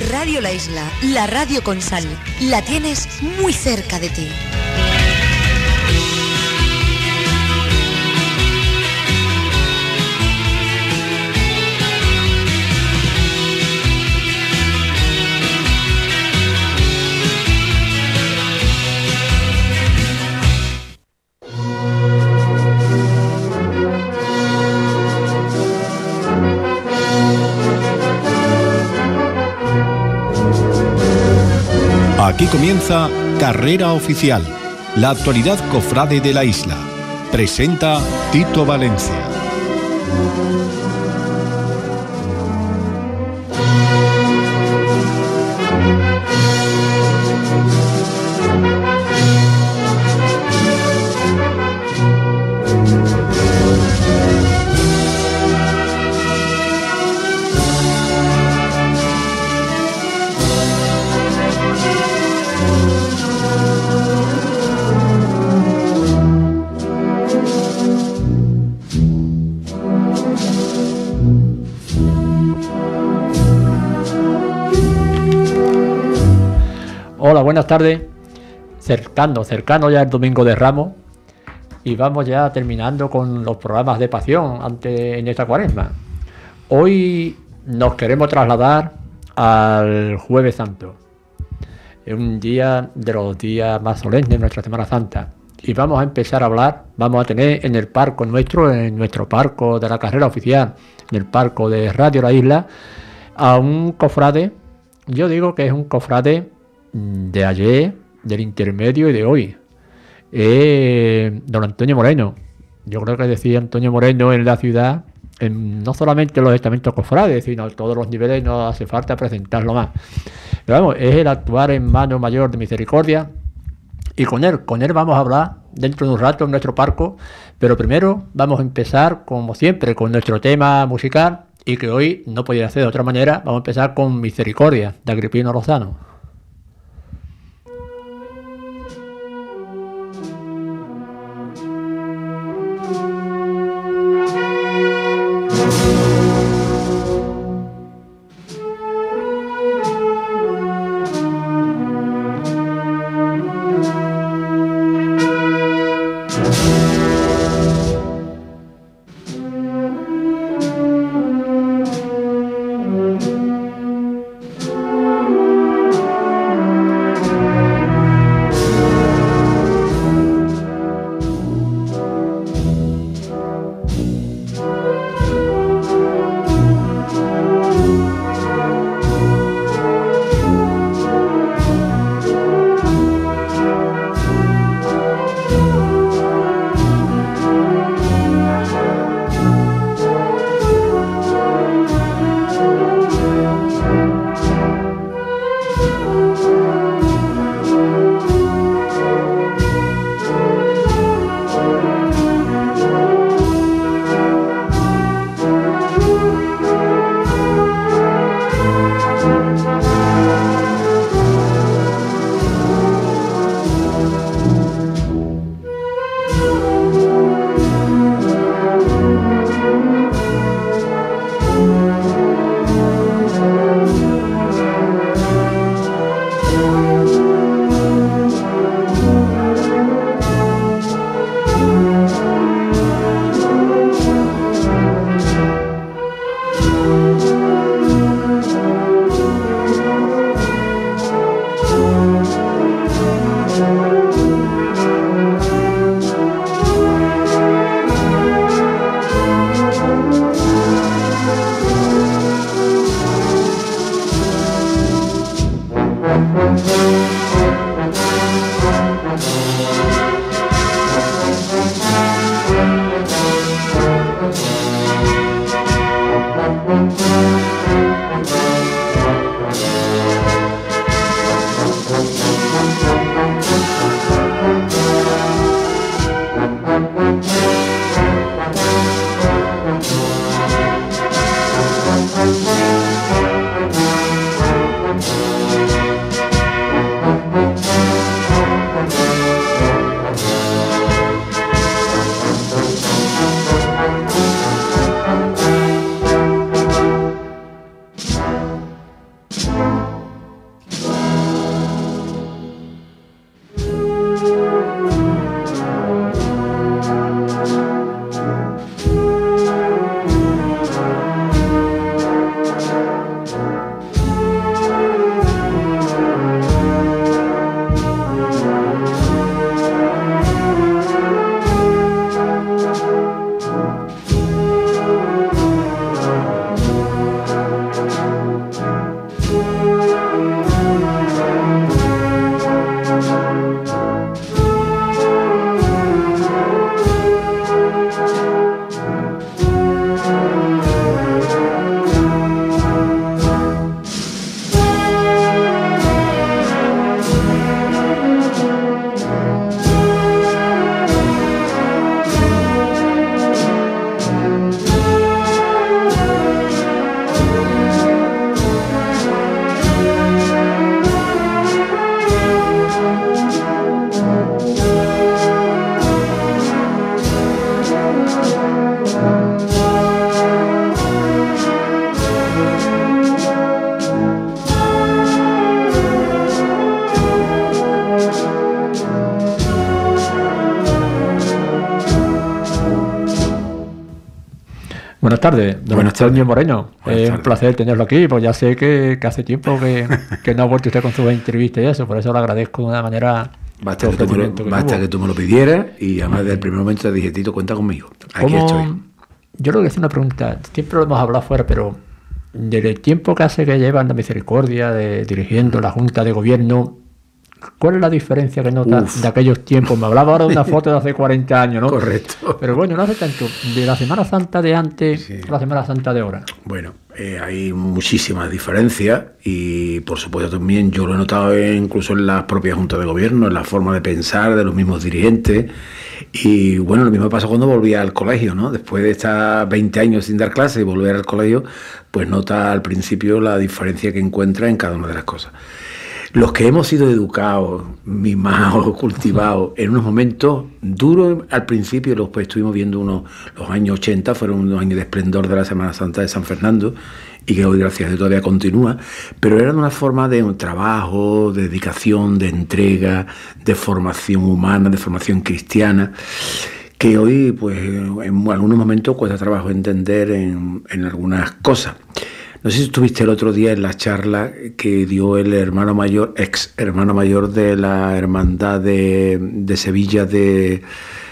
Radio La Isla, la radio con sal. La tienes muy cerca de ti. Aquí comienza Carrera Oficial, la actualidad cofrade de la isla. Presenta Tito Valencia. Hola, buenas tardes. Cercano ya el Domingo de Ramos y vamos ya terminando con los programas de pasión en esta cuaresma. Hoy nos queremos trasladar al Jueves Santo. Es un día de los días más solemnes de nuestra Semana Santa y vamos a empezar a hablar, vamos a tener en el parco en nuestro parco de la Carrera Oficial, en el parco de Radio La Isla, a un cofrade. Yo digo que es un cofrade de ayer, del intermedio y de hoy. Don Antonio Moreno. Yo creo que decía Antonio Moreno en la ciudad, no solamente en los estamentos cofrades, sino a todos los niveles, no hace falta presentarlo más. Pero vamos, es el actuar en mano mayor de misericordia. Y con él vamos a hablar dentro de un rato en nuestro parco. Pero primero vamos a empezar, como siempre, con nuestro tema musical, y que hoy no podía ser de otra manera. Vamos a empezar con Misericordia, de Agripino Lozano. Buenas tardes, don Buenas tardes. Antonio Moreno. Buenas Es un tardes. placer tenerlo aquí, pues ya sé que hace tiempo que no ha vuelto usted con sus entrevistas y eso, por eso lo agradezco de una manera... Basta que tú me lo pidieras y además desde el primer momento te dije, Tito, cuenta conmigo. Aquí estoy. Yo creo que es una pregunta, siempre lo hemos hablado fuera, pero del tiempo que hace que llevan la Misericordia dirigiendo la Junta de Gobierno, ¿cuál es la diferencia que nota Uf. de aquellos tiempos? Me hablaba ahora de una foto de hace 40 años, ¿no? Correcto. Pero bueno, no hace tanto. De la Semana Santa de antes Sí. a la Semana Santa de ahora. Bueno, hay muchísimas diferencias y por supuesto también yo lo he notado incluso en las propias juntas de gobierno, en la forma de pensar de los mismos dirigentes. Y bueno, lo mismo pasa cuando volvía al colegio, ¿no? Después de estar 20 años sin dar clase y volver al colegio, pues nota al principio la diferencia que encuentra en cada una de las cosas. Los que hemos sido educados, mimados, cultivados en unos momentos duros al principio, los pues, estuvimos viendo los años 80, fueron unos años de esplendor de la Semana Santa de San Fernando y que hoy gracias a Dios todavía continúa, pero eran una forma de un trabajo, de dedicación, de entrega, de formación humana, de formación cristiana, que hoy pues en algunos momentos cuesta trabajo entender en algunas cosas. No sé si estuviste el otro día en la charla que dio el hermano mayor, ex hermano mayor de la hermandad de Sevilla de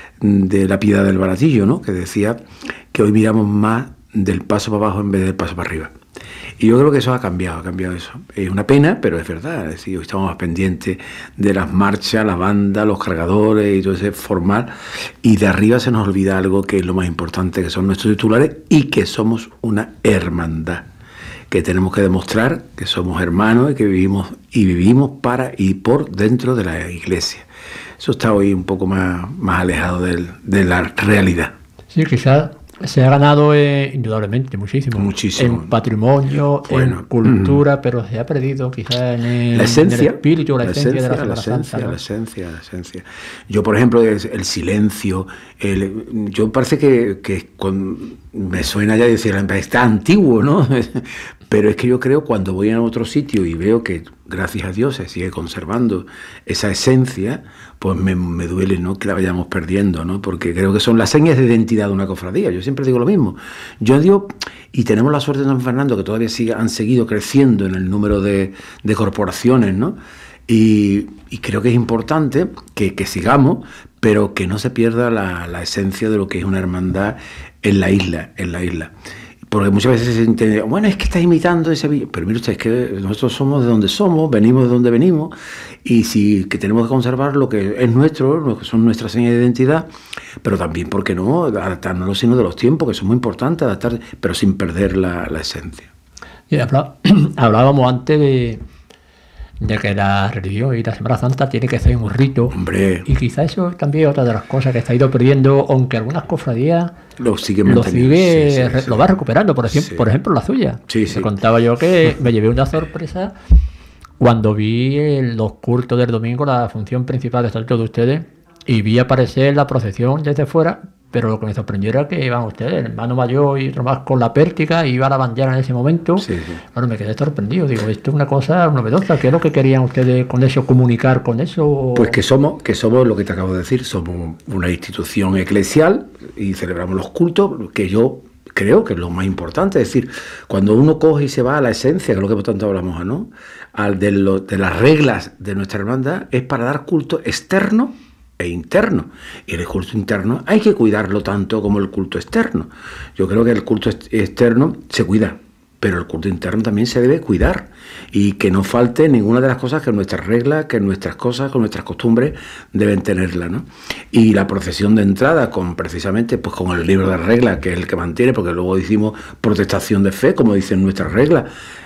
la Piedad del Baratillo, ¿no? Que decía que hoy miramos más del paso para abajo en vez del paso para arriba. Y yo creo que eso ha cambiado eso. Es una pena, pero es verdad. Es decir, hoy estamos más pendientes de las marchas, la banda, los cargadores y todo ese formal. Y de arriba se nos olvida algo que es lo más importante, que son nuestros titulares y que somos una hermandad. Que tenemos que demostrar que somos hermanos y que vivimos para y por dentro de la iglesia. Eso está hoy un poco más alejado de la realidad. Sí, quizás se ha ganado indudablemente muchísimo. Muchísimo. En patrimonio, Bueno, en cultura, pero se ha perdido quizás en la esencia, en el espíritu, la esencia de la Semana Santa, ¿no? la esencia. Yo, por ejemplo, el silencio, yo parece que me suena ya decir, está antiguo, ¿no? Pero es que yo creo cuando voy a otro sitio y veo que, gracias a Dios, se sigue conservando esa esencia, pues me duele, ¿no?, que la vayamos perdiendo, ¿no? Porque creo que son las señas de identidad de una cofradía. Yo siempre digo lo mismo. Yo digo, y tenemos la suerte de San Fernando que todavía han seguido creciendo en el número de corporaciones, ¿no? Y creo que es importante que sigamos, pero que no se pierda la esencia de lo que es una hermandad en la isla. Porque muchas veces se entiende, bueno, es que está imitando ese Sevilla. Pero mire usted, es que nosotros somos de donde somos, venimos de donde venimos, y sí que tenemos que conservar lo que es nuestro, lo que son nuestras señas de identidad, pero también, ¿por qué no?, adaptarnos sino de los tiempos, que son muy importantes, adaptar, pero sin perder la esencia. Y hablábamos antes de que la religión y la Semana Santa tiene que ser un rito. Hombre. Y quizá eso también es otra de las cosas que está ido perdiendo, aunque algunas cofradías Lo manteniendo. lo va recuperando, por ejemplo la suya. Sí. Te contaba yo que me llevé una sorpresa cuando vi los cultos del domingo, la función principal de salto de ustedes, y vi aparecer la procesión desde fuera, pero lo que me sorprendió era que iban ustedes, el hermano mayor y otro más con la pértiga, y iba la bandera en ese momento. Sí. Bueno, me quedé sorprendido, digo, esto es una cosa novedosa. ¿Qué es lo que querían ustedes con eso, comunicar con eso? Pues que somos lo que te acabo de decir, somos una institución eclesial y celebramos los cultos, que yo creo que es lo más importante. Es decir, cuando uno coge y se va a la esencia, que es lo que por tanto hablamos, ¿no?, de las reglas de nuestra hermandad, es para dar culto externo e interno. Y el culto interno hay que cuidarlo tanto como el culto externo. Yo creo que el culto externo se cuida, pero el culto interno también se debe cuidar, y que no falte ninguna de las cosas que nuestras reglas, que nuestras cosas, con nuestras costumbres deben tenerla, ¿no? Y la procesión de entrada precisamente con el libro de reglas, que es el que mantiene, porque luego hicimos protestación de fe, como dicen nuestras reglas,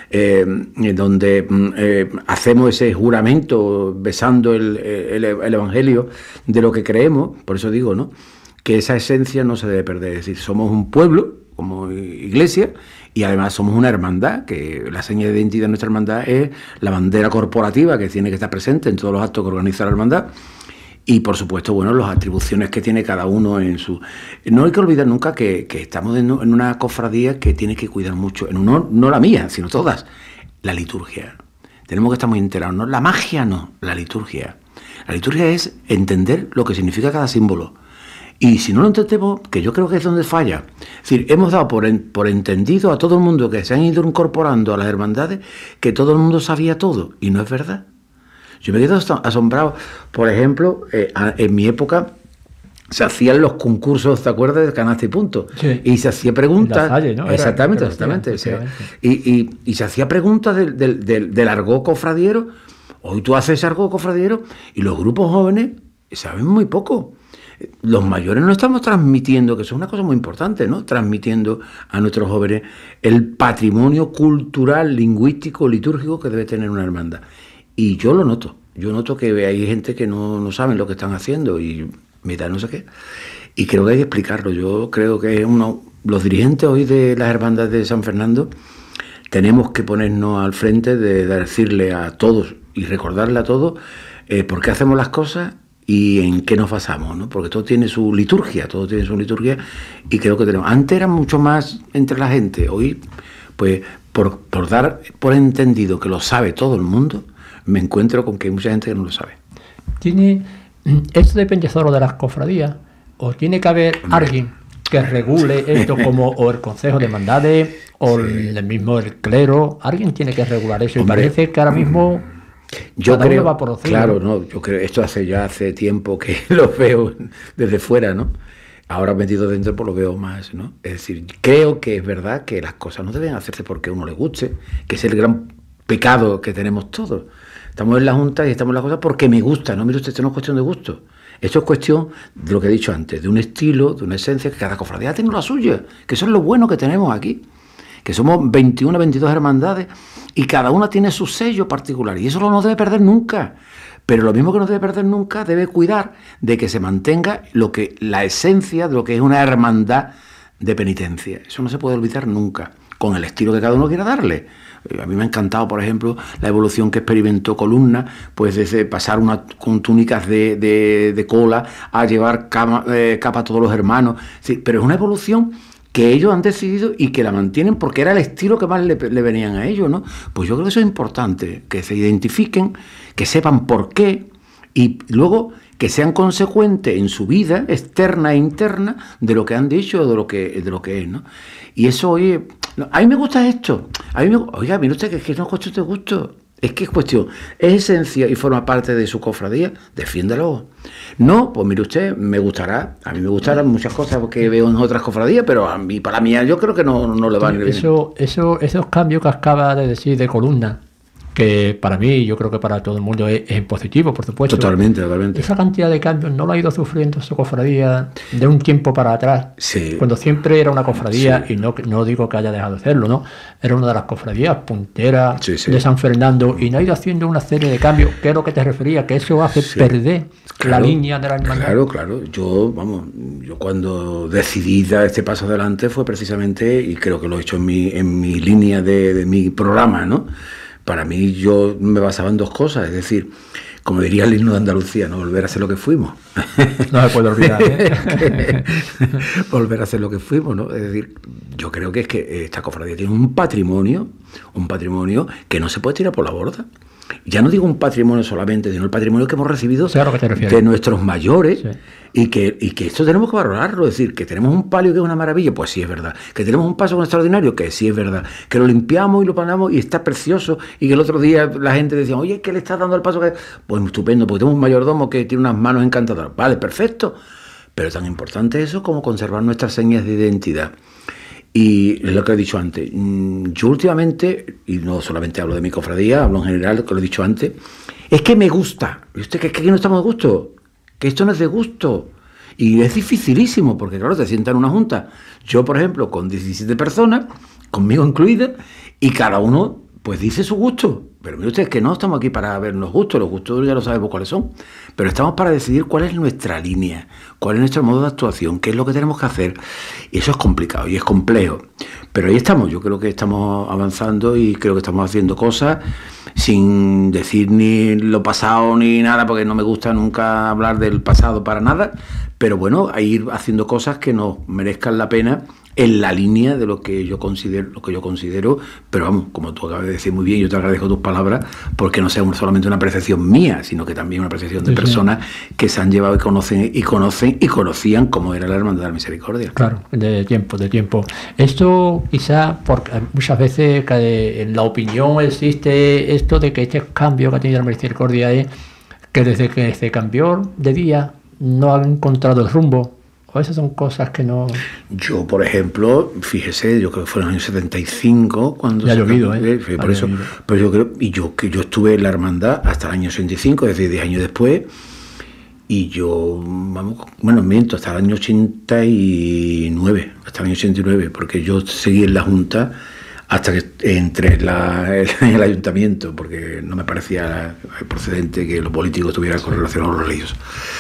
donde hacemos ese juramento besando el Evangelio de lo que creemos. Por eso digo, ¿no?, que esa esencia no se debe perder. Es decir, somos un pueblo como iglesia y además somos una hermandad, que la seña de identidad de nuestra hermandad es la bandera corporativa que tiene que estar presente en todos los actos que organiza la hermandad. Y por supuesto, bueno, las atribuciones que tiene cada uno en su... No hay que olvidar nunca que estamos en una cofradía que tiene que cuidar mucho, no la mía, sino todas, la liturgia. Tenemos que estar muy enterados, ¿no? La magia no, la liturgia. La liturgia es entender lo que significa cada símbolo. Y si no lo entendemos, que yo creo que es donde falla. Es decir, hemos dado por entendido a todo el mundo que se han ido incorporando a las hermandades que todo el mundo sabía todo, y no es verdad. Yo me quedo asombrado. Por ejemplo, en mi época se hacían los concursos, ¿te acuerdas? De canasta y punto. Sí. Y se hacía preguntas. Salle, ¿no? Exactamente. Y se hacía preguntas del argot cofradiero. Hoy tú haces argot cofradiero y los grupos jóvenes saben muy poco. Los mayores no estamos transmitiendo, que eso es una cosa muy importante, ¿no? Transmitiendo a nuestros jóvenes el patrimonio cultural, lingüístico, litúrgico que debe tener una hermandad. Y yo lo noto. Yo noto que hay gente que no saben lo que están haciendo y mitad no sé qué. Y creo que hay que explicarlo. Yo creo que los dirigentes hoy de las hermandades de San Fernando tenemos que ponernos al frente de decirle a todos y recordarle a todos por qué hacemos las cosas y en qué nos basamos, ¿no? Porque todo tiene su liturgia, y creo que tenemos. Antes era mucho más entre la gente, hoy, pues, por dar por entendido que lo sabe todo el mundo, me encuentro con que hay mucha gente que no lo sabe. ¿Esto depende solo de las cofradías? ¿O tiene que haber alguien que regule esto, como o el Consejo de Hermandades, o el mismo el clero? Alguien tiene que regular eso. Y parece que ahora mismo yo creo, va por los cielos. claro, no, yo creo, esto hace tiempo que lo veo desde fuera, ¿no? Ahora metido dentro pues lo veo más, ¿no? Es decir, creo que es verdad que las cosas no deben hacerse porque a uno le guste, que es el gran pecado que tenemos todos. Estamos en la Junta y estamos en las cosas porque me gusta, ¿no? Mire usted, esto no es cuestión de gusto. Esto es cuestión de lo que he dicho antes, de un estilo, de una esencia, que cada cofradía tiene la suya, que eso es lo bueno que tenemos aquí, que somos 21, 22 hermandades y cada una tiene su sello particular y eso no nos debe perder nunca. Pero lo mismo que no debe perder nunca, debe cuidar de que se mantenga la esencia de lo que es una hermandad de penitencia. Eso no se puede olvidar nunca, con el estilo que cada uno quiera darle. A mí me ha encantado, por ejemplo, la evolución que experimentó Columna, pues desde pasar con túnicas de cola a llevar capa a todos los hermanos. Sí, pero es una evolución que ellos han decidido y que la mantienen porque era el estilo que más le venían a ellos, ¿no? Pues yo creo que eso es importante, que se identifiquen, que sepan por qué y luego que sean consecuentes en su vida externa e interna de lo que han dicho, de lo que es, ¿no? Y eso, oye, a mí me gusta esto. Oiga, mire usted, que es que no es cuestión de gusto. Es que es cuestión, es esencia y forma parte de su cofradía, defiéndalo. No, pues mire usted, me gustará. A mí me gustarán muchas cosas que veo en otras cofradías, pero a mí, para mí, yo creo que no le van a ir bien. Esos cambios que acaba de decir de Columna, que para mí, yo creo que para todo el mundo es positivo, por supuesto. Totalmente. Esa cantidad de cambios no la ha ido sufriendo su cofradía de un tiempo para atrás, sí, cuando siempre era una cofradía, sí, y no digo que haya dejado de hacerlo, ¿no? Era una de las cofradías punteras sí. de San Fernando, y no ha ido haciendo una serie de cambios, que es lo que te refería, que eso hace perder la línea de la hermandad. Claro. Yo cuando decidí dar este paso adelante fue precisamente, y creo que lo he hecho en mi línea de mi programa, ¿no? Para mí yo me basaba en dos cosas, es decir, como diría el himno de Andalucía, no volver a ser lo que fuimos. No se puede olvidar, ¿eh? Volver a ser lo que fuimos, ¿no? Es decir, yo creo que es que esta cofradía tiene un patrimonio que no se puede tirar por la borda. Ya no digo un patrimonio solamente, sino el patrimonio que hemos recibido de nuestros mayores, sí. y que esto tenemos que valorarlo. Es decir, que tenemos un palio que es una maravilla, pues sí es verdad. Que tenemos un paso extraordinario, que sí es verdad. Que lo limpiamos y lo panamos y está precioso, y que el otro día la gente decía, oye, ¿qué le estás dando al paso? Pues estupendo, porque tenemos un mayordomo que tiene unas manos encantadoras. Vale, perfecto. Pero tan importante eso como conservar nuestras señas de identidad. Y es lo que he dicho antes, yo últimamente, y no solamente hablo de mi cofradía, hablo en general, lo que lo he dicho antes, es que me gusta. ¿Y usted que no estamos de gusto? Que esto no es de gusto. Y es dificilísimo, porque claro, te sientan en una junta. Yo, por ejemplo, con 17 personas, conmigo incluida, y cada uno pues dice su gusto. Pero mire usted, que no estamos aquí para ver los gustos ya lo sabemos cuáles son, pero estamos para decidir cuál es nuestra línea, cuál es nuestro modo de actuación, qué es lo que tenemos que hacer. Y eso es complicado y es complejo. Pero ahí estamos, yo creo que estamos avanzando y creo que estamos haciendo cosas sin decir ni lo pasado ni nada, porque no me gusta nunca hablar del pasado para nada, pero bueno, a ir haciendo cosas que nos merezcan la pena en la línea de lo que yo considero, pero vamos, como tú acabas de decir muy bien, yo te agradezco tus palabras, porque no sea solamente una percepción mía, sino que también una percepción de personas que se han llevado y conocían cómo era la Hermandad de la Misericordia. Claro, de tiempo. Esto quizá, porque muchas veces en la opinión existe esto de que este cambio que ha tenido la Misericordia es que desde que se cambió de día no han encontrado el rumbo. O esas son cosas que no... Yo, por ejemplo, fíjese, yo creo que fue en el año 75 cuando... Ya ha llovido, por eso, pero yo creo, yo estuve en la hermandad hasta el año 85, es decir, 10 años después, y yo, miento, hasta el año 89, porque yo seguí en la Junta hasta que entré en el ayuntamiento, porque no me parecía procedente que los políticos estuvieran correlacionados a los religiosos.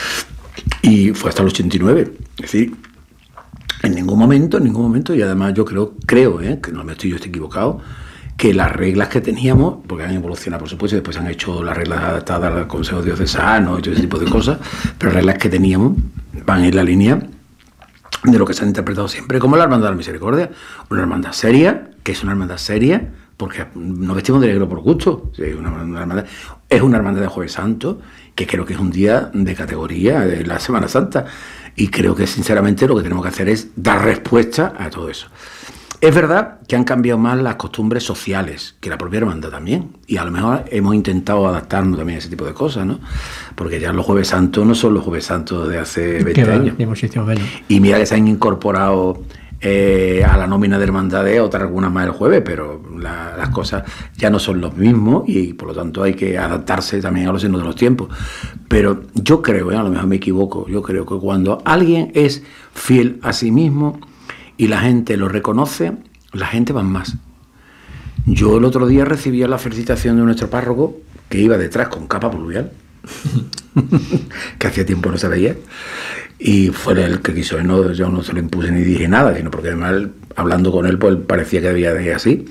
Y fue hasta el 89, es decir, en ningún momento, y además yo creo, que no me estoy equivocado, que las reglas que teníamos, porque han evolucionado por supuesto, y después han hecho las reglas adaptadas al Consejo Diocesano y todo ese tipo de cosas, pero las reglas que teníamos van en la línea de lo que se ha interpretado siempre como la Hermandad de la Misericordia, una hermandad seria, que es una hermandad seria, porque no vestimos de negro por gusto, es una hermandad de Jueves Santo, que creo que es un día de categoría de la Semana Santa, y creo que sinceramente lo que tenemos que hacer es dar respuesta a todo eso. Es verdad que han cambiado más las costumbres sociales que la propia hermandad también, y a lo mejor hemos intentado adaptarnos también a ese tipo de cosas, ¿no? Porque ya los Jueves Santos no son los Jueves Santos de hace 20 años. Y mira que se han incorporado a la nómina de hermandades algunas más el jueves, pero las cosas ya no son los mismos y por lo tanto hay que adaptarse también a los signos de los tiempos. Pero yo creo, a lo mejor me equivoco, yo creo que cuando alguien es fiel a sí mismo y la gente lo reconoce, la gente va más. Yo el otro día recibía la felicitación de nuestro párroco, que iba detrás con capa pluvial, que hacía tiempo no se veía, y fue el que quiso, yo no se lo impuse ni dije nada, sino porque además hablando con él pues parecía que debía de ir así,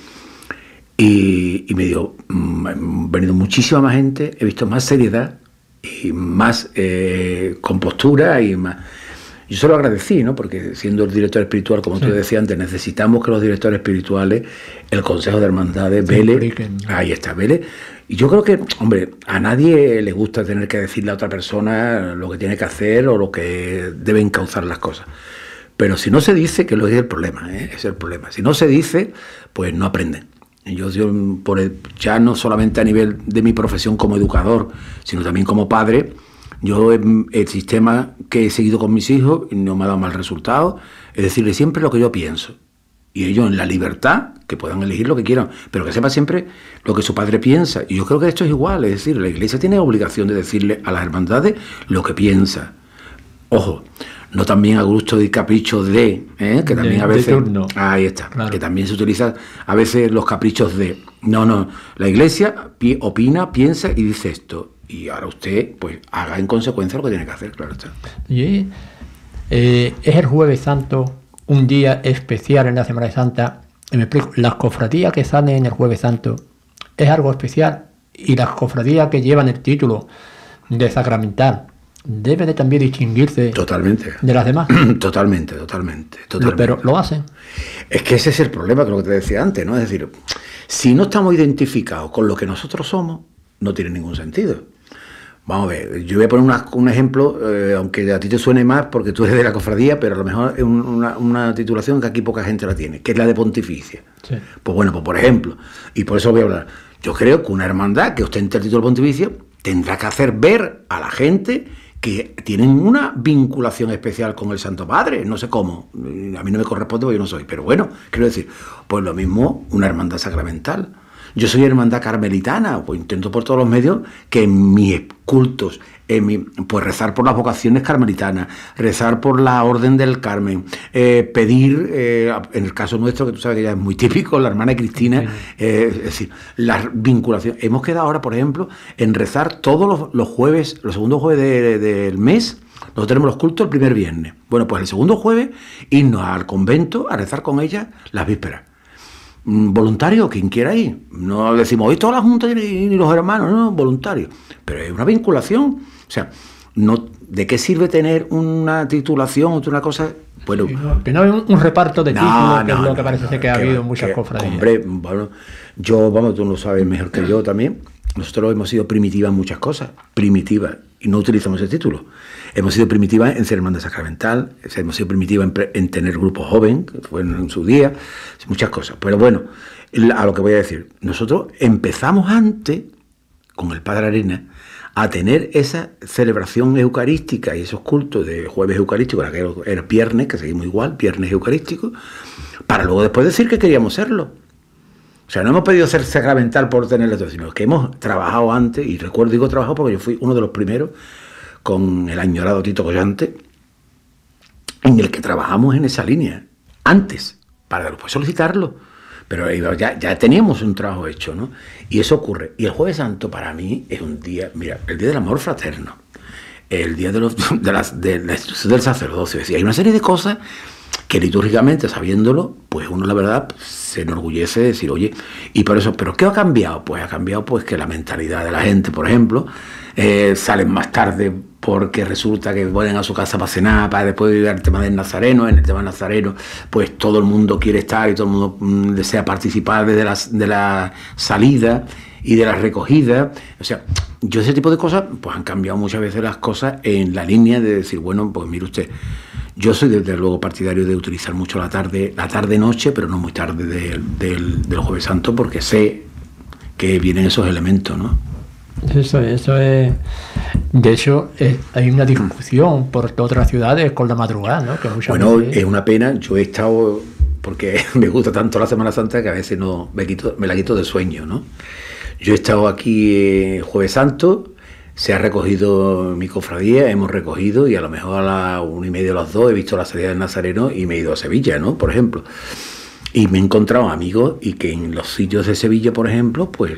y me dijo, ha venido muchísima más gente, he visto más seriedad y más compostura y más... Yo se lo agradecí, ¿no? Porque siendo el director espiritual, como tú decías antes, necesitamos que los directores espirituales, el Consejo de Hermandades, vele, ahí está, vele. Y yo creo que, hombre, a nadie le gusta tener que decirle a otra persona lo que tiene que hacer o lo que deben causar las cosas. Pero si no se dice, que es el problema, es el problema. Si no se dice, pues no aprenden. Yo ya no solamente a nivel de mi profesión como educador, sino también como padre. Yo, el sistema que he seguido con mis hijos no me ha dado mal resultado, es decirle siempre lo que yo pienso. Y ellos en la libertad, que puedan elegir lo que quieran, pero que sepa siempre lo que su padre piensa. Y yo creo que esto es igual, es decir, la Iglesia tiene obligación de decirle a las hermandades lo que piensa. Ojo, no también a gusto y capricho que también a veces... Ahí está, claro. Que también se utiliza a veces los caprichos de... No, la Iglesia opina, piensa y dice esto. Y ahora usted, pues, haga en consecuencia lo que tiene que hacer, claro está. Y, es el Jueves Santo un día especial en la Semana Santa. Me explico, las cofradías que salen en el Jueves Santo es algo especial, y las cofradías que llevan el título de sacramental deben de también distinguirse totalmente de las demás. Totalmente. Pero lo hacen. Es que ese es el problema, que lo que te decía antes, ¿no? Es decir, si no estamos identificados con lo que nosotros somos, no tiene ningún sentido. Vamos a ver, yo voy a poner un ejemplo, aunque a ti te suene más porque tú eres de la cofradía, pero a lo mejor es una titulación que aquí poca gente la tiene, que es la de pontificia. Sí. Pues bueno, pues por ejemplo, y por eso voy a hablar, yo creo que una hermandad que ostente el título pontificio tendrá que hacer ver a la gente que tienen una vinculación especial con el Santo Padre, no sé cómo, a mí no me corresponde porque yo no soy, pero bueno, quiero decir, pues lo mismo una hermandad sacramental. Yo soy hermandad carmelitana, pues intento por todos los medios que en mis cultos, pues rezar por las vocaciones carmelitanas, rezar por la Orden del Carmen, pedir, en el caso nuestro, que tú sabes que ya es muy típico, la hermana Cristina, es decir, la vinculación. Hemos quedado ahora, por ejemplo, en rezar todos los jueves, los segundos jueves del mes. Nosotros tenemos los cultos el primer viernes. Bueno, pues el segundo jueves, irnos al convento a rezar con ella las vísperas. Voluntario, quien quiera ir. No decimos hoy toda la junta y los hermanos, no, voluntario. Pero es una vinculación. O sea, no, ¿de qué sirve tener una titulación o una cosa? Bueno, que no hay un reparto de títulos, que es lo que parece ser que ha habido en muchas cofradías. Hombre, bueno, tú lo sabes mejor que yo también. Nosotros hemos sido primitivas en muchas cosas, primitivas, y no utilizamos ese título. Hemos sido primitivas en ser hermandad sacramental, hemos sido primitivas en tener grupos jóvenes, que fue en su día, muchas cosas. Pero bueno, a lo que voy a decir, nosotros empezamos antes, con el Padre Arena, a tener esa celebración eucarística y esos cultos de jueves eucarístico, que era viernes, que seguimos igual, viernes eucarístico, para luego después decir que queríamos serlo. O sea, no hemos pedido ser sacramental por tenerlo todo, sino que hemos trabajado antes, y recuerdo, digo trabajado porque yo fui uno de los primeros, con el añorado Tito Collante, en el que trabajamos en esa línea, antes, para después solicitarlo. Pero ya teníamos un trabajo hecho, ¿no? Y eso ocurre. Y el Jueves Santo para mí es un día, mira, el día del amor fraterno, el día de la institución del sacerdocio. Es decir, hay una serie de cosas que litúrgicamente, sabiéndolo, pues uno la verdad se enorgullece de decir, oye, y por eso, ¿pero qué ha cambiado? Pues ha cambiado pues que la mentalidad de la gente, por ejemplo, salen más tarde porque resulta que vuelven a su casa para cenar, para después vivir el tema del Nazareno. En el tema del Nazareno, pues todo el mundo quiere estar y todo el mundo desea participar de la salida y de la recogida. O sea, yo ese tipo de cosas, pues han cambiado muchas veces las cosas en la línea de decir, bueno, pues mire usted, yo soy desde luego partidario de utilizar mucho la tarde-noche, pero no muy tarde del Jueves Santo, porque sé que vienen esos elementos, ¿no? Eso es. De hecho, hay una discusión por otras ciudades con la madrugada, ¿no? Que bueno, veces... es una pena. Yo he estado, porque me gusta tanto la Semana Santa que a veces no me la quito de sueño, ¿no? Yo he estado aquí Jueves Santo, se ha recogido mi cofradía, hemos recogido, y a lo mejor a las 1:30 o las 2 he visto la salida del Nazareno y me he ido a Sevilla, ¿no? Por ejemplo. Y me he encontrado amigos y que en los sitios de Sevilla, por ejemplo, pues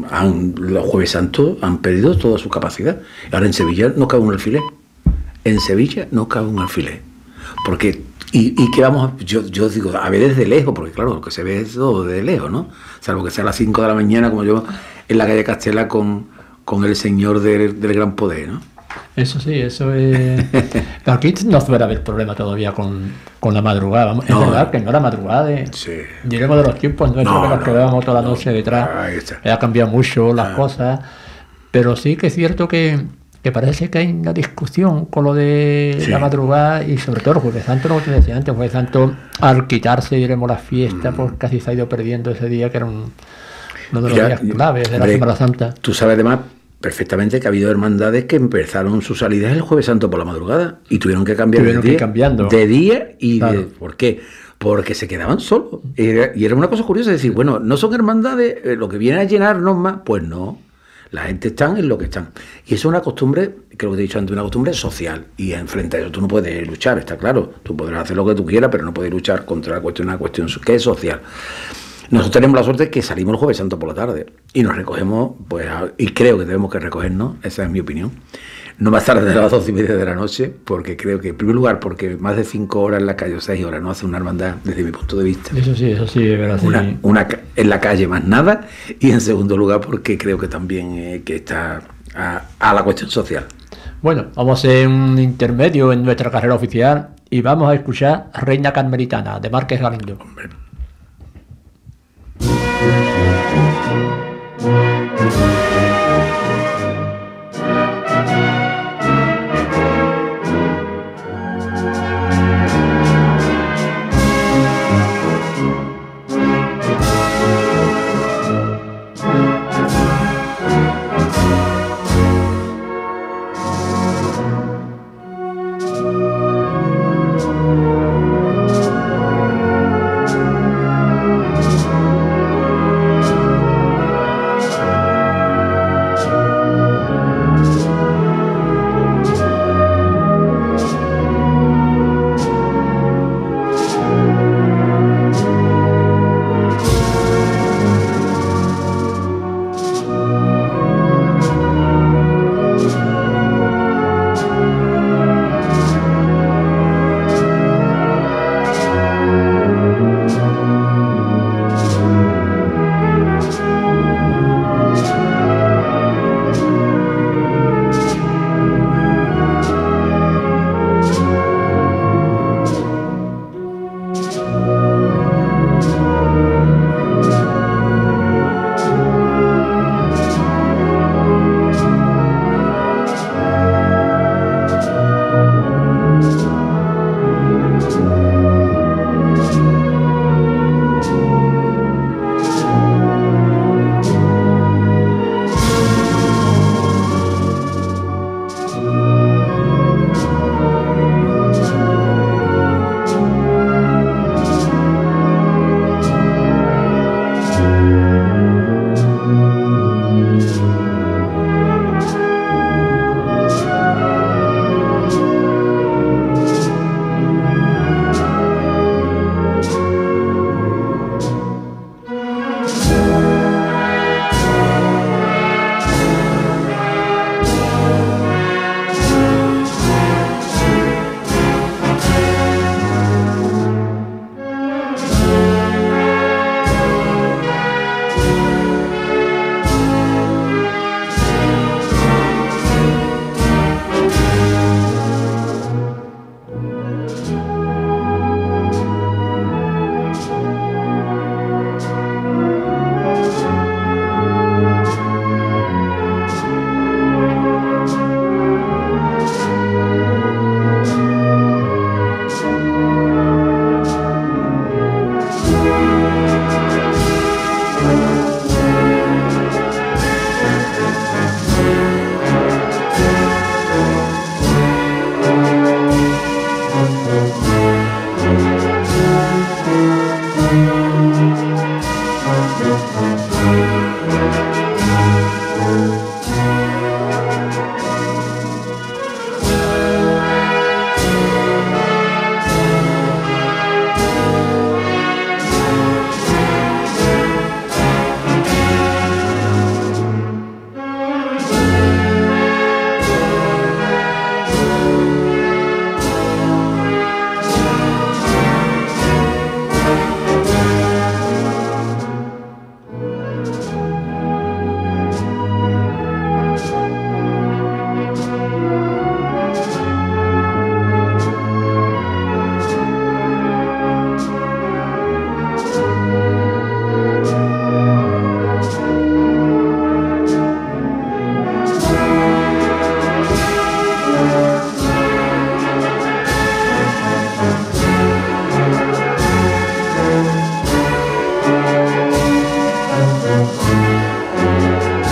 los Jueves Santos han perdido toda su capacidad. Ahora en Sevilla no cabe un alfiler. En Sevilla no cabe un alfiler. Porque, y que vamos, yo digo, a ver desde lejos, porque claro, lo que se ve es todo de lejos, ¿no? Salvo que sea a las 5 de la mañana, como yo en la calle Castela con el señor del Gran Poder, ¿no? Eso sí, eso es... Aquí no suele haber problema todavía con la madrugada. Es verdad que no la madrugada sí. Diremos de los tiempos, no es lo que nos quedábamos toda la noche detrás. Ha cambiado mucho las cosas, pero sí que es cierto que parece que hay una discusión con lo de la madrugada, y sobre todo el Jueves Santo, lo que te decía antes, el Jueves Santo, al quitarse, diremos, la fiesta, pues casi se ha ido perdiendo ese día, que era uno de los días claves de la Semana Santa. Tú sabes además perfectamente que ha habido hermandades que empezaron sus salidas el Jueves Santo por la madrugada y tuvieron que cambiar de día y claro. ¿Por qué? Porque se quedaban solos. Y era una cosa curiosa, decir, bueno, no son hermandades, lo que viene a llenarnos más, pues no. La gente está en lo que están. Y eso es una costumbre, creo que te he dicho antes, una costumbre social. Y enfrente a eso tú no puedes luchar, está claro. Tú podrás hacer lo que tú quieras, pero no puedes luchar contra una cuestión que es social. Nosotros tenemos la suerte de que salimos el Jueves Santo por la tarde y nos recogemos, pues, y creo que tenemos que recogernos, esa es mi opinión, no más tarde de las 12:30 de la noche, porque creo que, en primer lugar, porque más de 5 horas en la calle o 6 horas no hace una hermandad desde mi punto de vista. Eso sí, es verdad. Una en la calle más nada, y en segundo lugar porque creo que también que está a la cuestión social. Bueno, vamos a hacer un intermedio en nuestra carrera oficial y vamos a escuchar Reina Carmelitana, de Márquez Galindo. Hombre.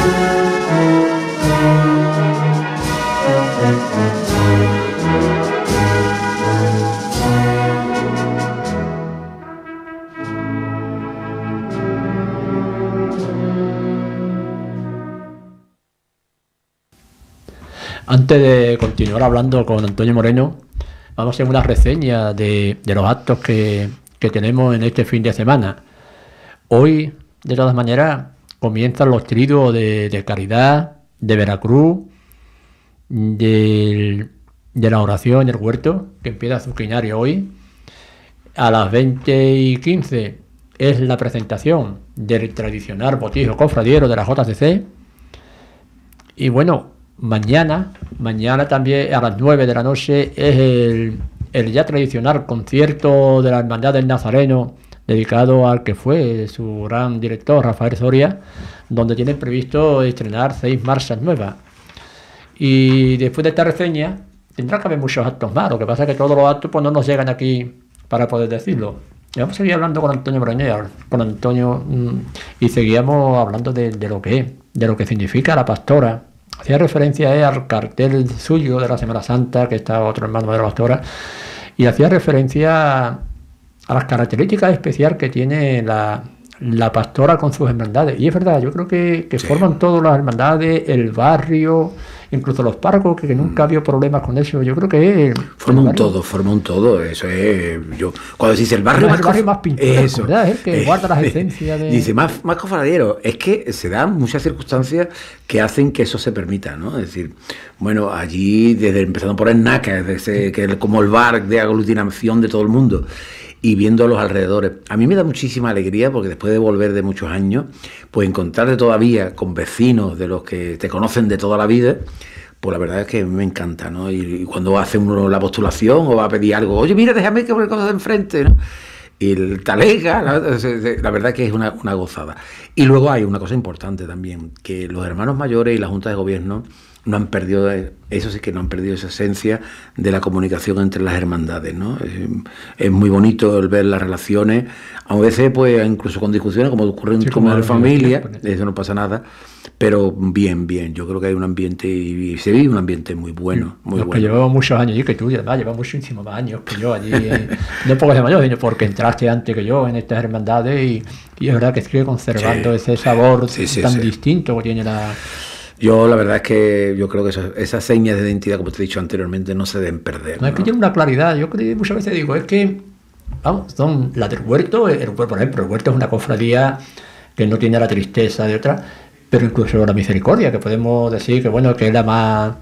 Antes de continuar hablando con Antonio Moreno, vamos a hacer una reseña de los actos que tenemos en este fin de semana. Hoy, de todas maneras, comienzan los triduos de Caridad, de Veracruz, de la oración en el huerto, que empieza su quinario hoy. A las 20:15 es la presentación del tradicional botijo cofradiero de la JCC. Y bueno, mañana también a las 9 de la noche es el ya tradicional concierto de la Hermandad del Nazareno, dedicado al que fue su gran director, Rafael Soria, donde tienen previsto estrenar 6 marchas nuevas. Y después de esta reseña tendrá que haber muchos actos más. Lo que pasa es que todos los actos pues no nos llegan aquí para poder decirlo. Y vamos a seguir hablando con Antonio Moreno, y seguíamos hablando de lo que es, de lo que significa la pastora. Hacía referencia al cartel suyo de la Semana Santa, que está otro hermano de la pastora, y hacía referencia a las características especiales que tiene la pastora con sus hermandades. Y es verdad, yo creo que sí, forman todas las hermandades, el barrio, incluso los párrocos, que nunca ha habido problemas con eso. Yo creo que forma un todo. Eso es. Yo cuando se dice el barrio más pintoresco, ¿verdad? Es que guarda las esencias de. Dice más cofradero. Es que se dan muchas circunstancias que hacen que eso se permita, ¿no? Es decir, bueno, allí desde empezando por Ennaca, que es como el bar de aglutinación de todo el mundo, y viendo los alrededores. A mí me da muchísima alegría porque después de volver de muchos años, pues encontrarte todavía con vecinos de los que te conocen de toda la vida, pues la verdad es que me encanta, ¿no? Y cuando hace uno la postulación o va a pedir algo, oye, mira, déjame que por cosas de enfrente, ¿no? Y el talega, la verdad que es una gozada. Y luego hay una cosa importante también, que los hermanos mayores y la Junta de Gobierno no han perdido, eso sí que no han perdido esa esencia de la comunicación entre las hermandades, ¿no? Es muy bonito el ver las relaciones, a veces pues incluso con discusiones como ocurren como en la familia, eso no pasa nada, pero bien, yo creo que hay un ambiente y se vive un ambiente muy bueno, muy bueno. Que llevamos muchos años, y que tú además llevas muchísimos más años que yo allí, no porque sea mayor, sino porque entraste antes que yo en estas hermandades y es verdad que sigue conservando ese sabor tan distinto que tiene la... Yo la verdad es que yo creo que esas señas de identidad, como te he dicho anteriormente, no se deben perder. No, es que tiene una claridad. Yo creo, muchas veces digo, es que, vamos, son las del huerto, por ejemplo, el huerto es una cofradía que no tiene la tristeza de otra, pero incluso la misericordia, que podemos decir que bueno, que es la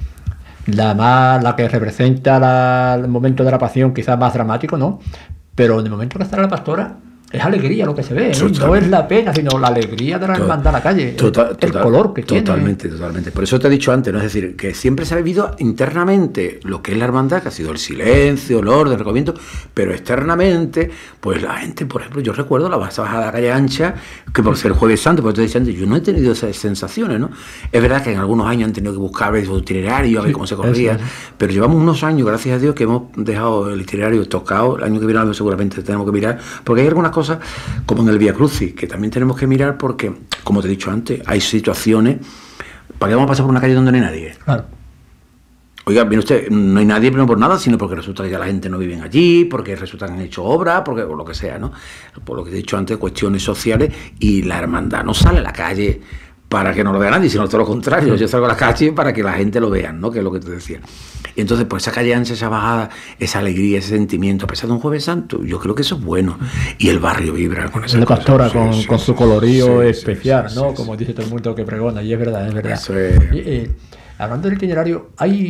que representa el momento de la pasión, quizás más dramático, ¿no? Pero en el momento que está la pastora, es alegría lo que se ve, no es la pena, sino la alegría de la hermandad a la calle, el color que tiene. Totalmente. Por eso te he dicho antes, ¿no? Es decir, que siempre se ha vivido internamente lo que es la hermandad, que ha sido el silencio, el orden, el recogimiento, pero externamente, pues la gente, por ejemplo, yo recuerdo la bajada de la calle ancha, que por ser Jueves Santo, por te decía antes, yo no he tenido esas sensaciones, ¿no? Es verdad que en algunos años han tenido que buscar su itinerario, a ver cómo se corría, pero llevamos unos años, gracias a Dios, que hemos dejado el itinerario tocado. El año que viene seguramente tenemos que mirar, porque hay algunas cosas como en el Vía Crucis, que también tenemos que mirar porque, como te he dicho antes, hay situaciones. ¿Para qué vamos a pasar por una calle donde no hay nadie? Claro. Oiga, viene usted, no hay nadie, pero no por nada, sino porque resulta que ya la gente no vive allí, porque resulta que han hecho obras, porque o lo que sea, ¿no? Por lo que te he dicho antes, cuestiones sociales, y la hermandad no sale a la calle para que no lo vea nadie, sino todo lo contrario. Yo salgo a la calle para que la gente lo vea, ¿no? Que es lo que te decía. Y entonces, pues esa calle ancha, esa bajada, esa alegría, ese sentimiento, a pesar de un Jueves Santo, yo creo que eso es bueno. Y el barrio vibra con esa pastora con su colorío especial, ¿no? Como dice todo el mundo que pregona, y es verdad. Eso es. Y, hablando del itinerario,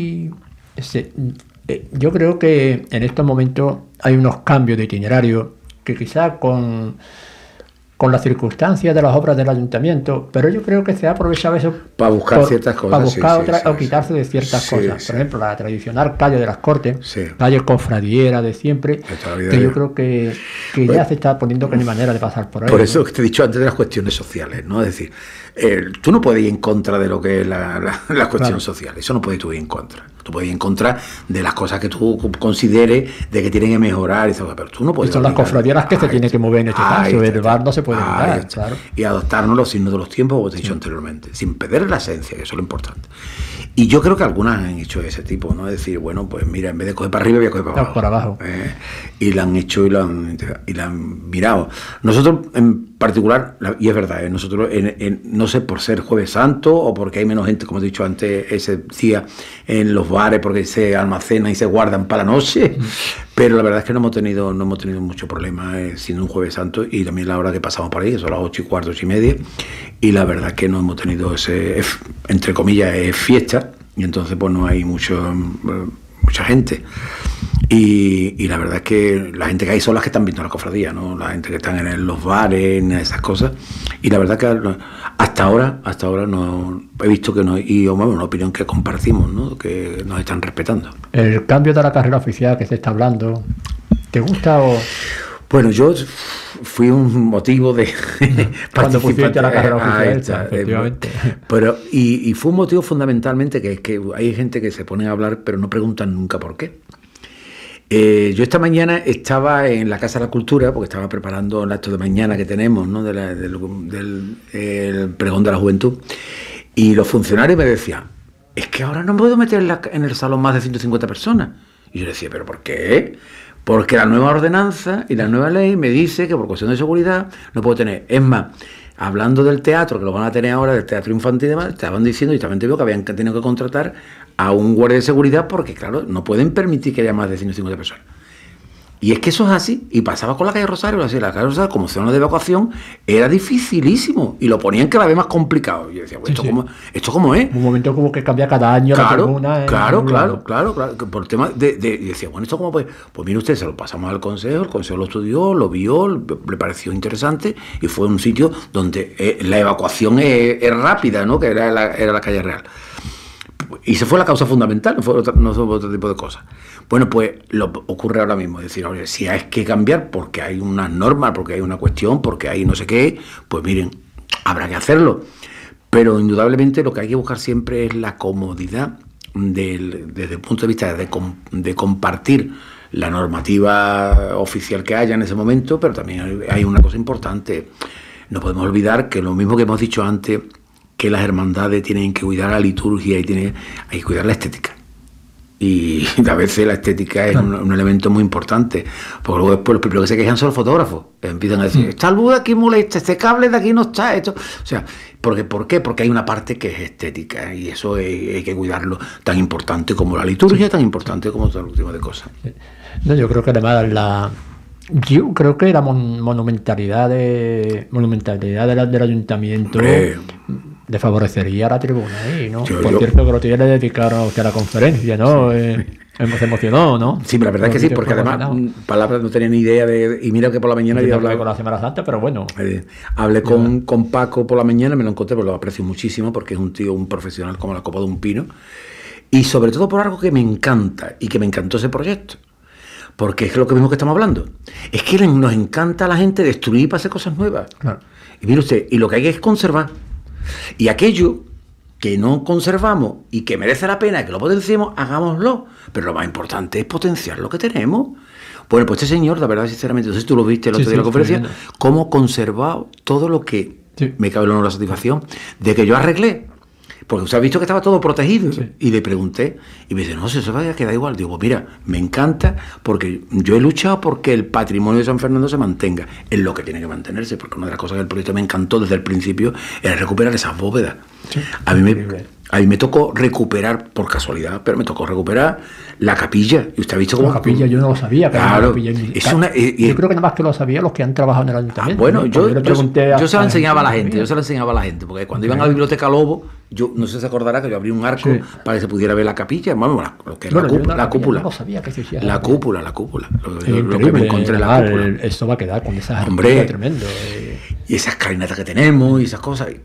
yo creo que en estos momentos hay unos cambios de itinerario que quizás con las circunstancias de las obras del ayuntamiento, pero yo creo que se ha aprovechado eso para buscar ciertas cosas, para buscar otras o quitarse de ciertas cosas. Por ejemplo, la tradicional calle de las Cortes, calle cofradiera de siempre, que yo creo que ya se está poniendo que no hay manera de pasar por ahí. Por eso que te he dicho antes de las cuestiones sociales, ¿no? Es decir, tú no puedes ir en contra de lo que es la cuestión Claro. social. Eso no puedes tú ir en contra. Tú puedes ir en contra de las cosas que tú consideres de que tienen que mejorar, pero tú no puedes. Y son las obligar. cofradías las que se Ahí tienen está. que mover en este Ahí caso. está. El bar no se puede Ahí negar, está. claro. Y adoptarnos los signos de los tiempos, como te he dicho anteriormente, sin perder la esencia, que eso es lo importante. Y yo creo que algunas han hecho ese tipo, ¿no? Es decir, bueno, pues mira, en vez de coger para arriba, voy a coger para No, abajo. para abajo. Y la han hecho y la han mirado. Nosotros en particular, y es verdad, nosotros, no sé, por ser Jueves Santo o porque hay menos gente, como he dicho antes, ese día en los bares, porque se almacenan y se guardan para la noche, pero la verdad es que no hemos tenido mucho problema siendo un Jueves Santo, y también la hora que pasamos por ahí, que son las 8:15, 8:30, y la verdad es que no hemos tenido ese, entre comillas, fiesta, y entonces pues no hay mucha gente. Y la verdad es que la gente que hay son las que están viendo la cofradía, ¿no? La gente que están en los bares, en esas cosas. Y la verdad que hasta ahora no he visto que no, y bueno, una opinión que compartimos, ¿no? Que nos están respetando. El cambio de la carrera oficial que se está hablando, ¿te gusta o...? Bueno, yo fui un motivo de Cuando pusiste la carrera oficial, Ahí está, efectivamente. Pero, y fue un motivo fundamentalmente que es que hay gente que se pone a hablar pero no preguntan nunca por qué. Yo esta mañana estaba en la Casa de la Cultura, porque estaba preparando el acto de mañana que tenemos, ¿no? del el pregón de la juventud, y los funcionarios me decían, es que ahora no puedo meter en el salón más de 150 personas. Y yo decía, ¿pero por qué? Porque la nueva ordenanza y la nueva ley me dice que por cuestión de seguridad no puedo tener. Es más, hablando del teatro, que lo van a tener ahora, del teatro infantil y demás, estaban diciendo, y también te veo que habían tenido que contratar a un guardia de seguridad porque, claro, no pueden permitir que haya más de 150 personas. Y es que eso es así. Y pasaba con la calle Rosario, así, la calle Rosario, como zona de evacuación, era dificilísimo. Y lo ponían cada vez más complicado. Y yo decía, pues, Sí, ¿esto cómo es? Un momento como que cambia cada año la tribuna. Claro. Que por el tema y decía, bueno, ¿esto cómo puede? Pues mire usted, se lo pasamos al consejo, el consejo lo estudió, lo vio, le pareció interesante, y fue un sitio donde la evacuación es rápida, ¿no? Que era la calle Real. Y se fue la causa fundamental, no fue otro tipo de cosas. Bueno, pues lo ocurre ahora mismo, es decir, oye, si hay que cambiar porque hay unas normas, porque hay una cuestión, porque hay no sé qué, pues miren, habrá que hacerlo. Pero indudablemente lo que hay que buscar siempre es la comodidad desde el punto de vista de compartir la normativa oficial que haya en ese momento, pero también hay una cosa importante. No podemos olvidar que lo mismo que hemos dicho antes, que las hermandades tienen que cuidar la liturgia y hay que cuidar la estética. Y a veces la estética es un elemento muy importante, porque luego después los primeros que se quejan son los fotógrafos. Empiezan a decir, esta luz de aquí molesta, este cable de aquí no está, esto. O sea, ¿por qué? Porque hay una parte que es estética, y eso hay que cuidarlo, tan importante como la liturgia, tan importante como todo tipo de cosas. No, yo creo que además yo creo que la monumentalidad del ayuntamiento le favorecería a la tribuna ahí, ¿no? Por cierto, que lo tiene dedicado a usted a la conferencia, ¿no? Se emocionó, ¿no? Sí, pero la verdad es que sí, porque además palabras no tenía ni idea y mira que por la mañana yo hablé con la Semana Santa, pero bueno. Hablé con Paco por la mañana, me lo encontré, pero lo aprecio muchísimo porque es un tío, un profesional como la copa de un pino, y sobre todo por algo que me encanta y que me encantó ese proyecto. Porque es lo mismo que estamos hablando. Es que nos encanta a la gente destruir para hacer cosas nuevas. Claro. Y mire usted, y lo que hay es conservar. Y aquello que no conservamos y que merece la pena que lo potenciemos, hagámoslo. Pero lo más importante es potenciar lo que tenemos. Bueno, pues este señor, la verdad, sinceramente, no sé si tú lo viste el otro día en la conferencia, cómo conservado todo lo que me cabe el honor, la satisfacción de que yo arreglé. Porque usted ha visto que estaba todo protegido. Y le pregunté, y me dice, no, si eso vaya a quedar igual. Digo, mira, me encanta porque yo he luchado porque el patrimonio de San Fernando se mantenga. Es lo que tiene que mantenerse, porque una de las cosas que el proyecto me encantó desde el principio era recuperar esas bóvedas. Sí, a mí me tocó recuperar, por casualidad, pero me tocó recuperar la capilla. Y usted ha visto cómo... La capilla yo no lo sabía. Claro. Yo creo que nada más que lo sabían los que han trabajado en el ayuntamiento. Bueno, yo se lo enseñaba a la gente. Porque cuando iban a la biblioteca Lobo, yo no sé si se acordará que yo abrí un arco para que se pudiera ver la capilla. Bueno, lo que es la cúpula. No sabía que se hacía. La cúpula. Lo que me encontré en la cúpula. Esto va a quedar con esas armas tremendo. Y esas escalinatas que tenemos y esas cosas.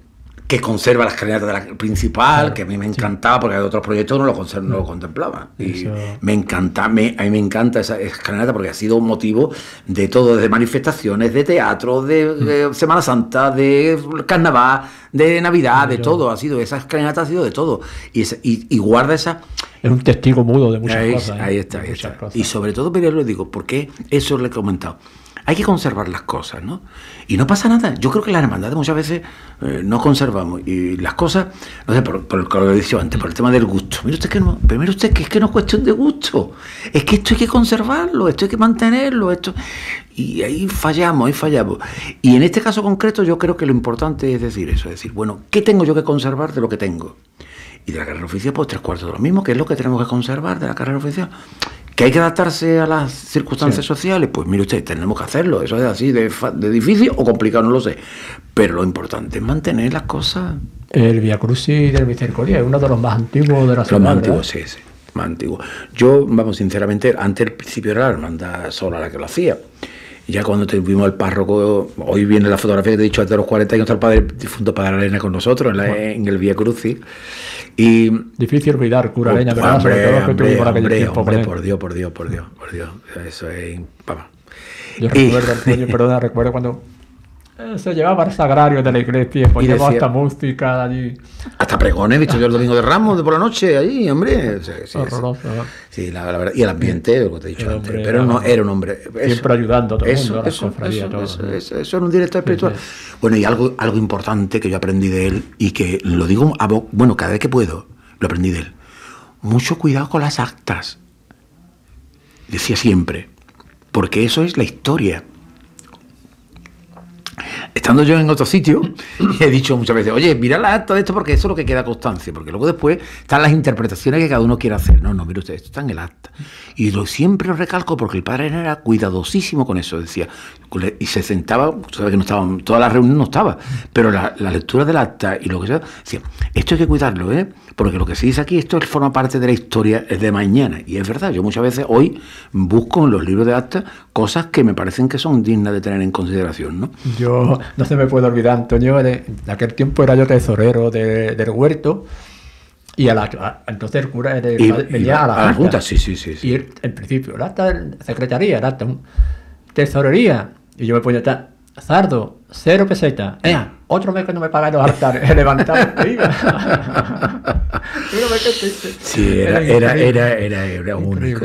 que conserva la escalinata de la principal, claro, que a mí me encantaba, porque hay otros proyectos no lo contemplaba. Y me encanta, a mí me encanta esa escalinata porque ha sido un motivo de todo, desde manifestaciones, de teatro, de Semana Santa, de Carnaval, de Navidad, de todo. Esa escalinata ha sido de todo. Y guarda esa... Es un testigo mudo de muchas cosas. Ahí está. Y sobre todo, pero lo digo, porque eso le he comentado. Hay que conservar las cosas, ¿no? Y no pasa nada. Yo creo que las hermandades muchas veces no conservamos. Y las cosas, no sé, por lo que he dicho antes, por el tema del gusto. Mire usted que es que no es cuestión de gusto. Es que esto hay que conservarlo, esto hay que mantenerlo, y ahí fallamos. Y en este caso concreto yo creo que lo importante es decir eso, es decir, bueno, ¿qué tengo yo que conservar de lo que tengo? Y de la carrera oficial, pues 3/4 de lo mismo, que es lo que tenemos que conservar de la carrera oficial. ¿Que hay que adaptarse a las circunstancias sociales? Pues mire usted, tenemos que hacerlo. Eso es así de difícil o complicado, no lo sé. Pero lo importante es mantener las cosas. El Vía Crucis del Misericordia es uno de los más antiguos de la ciudad. Los más antiguos, sí, más antiguos. Yo, sinceramente, antes el principio era la hermandad sola la que lo hacía. Ya cuando tuvimos el párroco, hoy viene la fotografía que te he dicho, antes de los 40 años está el padre difunto Padre Arena con nosotros en el Vía Crucis. Y difícil olvidar, cura Arena, ¿verdad? Hombre, por Dios. Eso es... Vamos. Yo recuerdo cuando se llevaba al sagrario de la iglesia, poníamos hasta música allí. Hasta pregones, visto yo el domingo de Ramos, por la noche, allí, hombre. Horroroso. Sí, la verdad. Y el ambiente, lo que te he dicho antes. Pero no, era un hombre. Siempre ayudando a todo el mundo. Eso era un director espiritual. Sí. Bueno, y algo importante que yo aprendí de él, y que lo digo, cada vez que puedo, lo aprendí de él. Mucho cuidado con las actas. Decía siempre. Porque eso es la historia. Estando yo en otro sitio, he dicho muchas veces, oye, mira la acta de esto porque eso es lo que queda constancia, porque luego después están las interpretaciones que cada uno quiere hacer. No, mire usted, esto está en el acta. Y siempre lo recalco porque el padre era cuidadosísimo con eso, decía, y se sentaba, sabes que no estaba, toda la reunión no estaba, pero la lectura del acta y lo que sea, decía, esto hay que cuidarlo, porque lo que se dice aquí, esto forma parte de la historia de mañana. Y es verdad, yo muchas veces hoy busco en los libros de acta cosas que me parecen que son dignas de tener en consideración, ¿no? Yo no se me puede olvidar, Antonio, en aquel tiempo era yo tesorero del huerto y entonces el cura venía a la junta. Sí. Y en principio, el acta de secretaría, el acta tesorería, y yo me ponía Zardo, 0 pesetas. Otro mes que no me pagan los altares. Levantaba y iba. Sí, era único.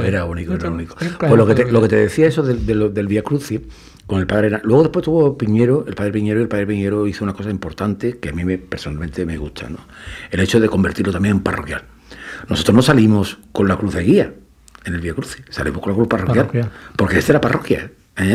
Pues lo que te decía eso del Vía Crucis con el padre. Luego después tuvo Piñero, el padre Piñero, y el padre Piñero hizo una cosa importante que a mí personalmente me gusta, ¿no? El hecho de convertirlo también en parroquial. Nosotros no salimos con la cruz de guía en el Vía Crucis, salimos con la cruz parroquial. Porque esta era parroquia.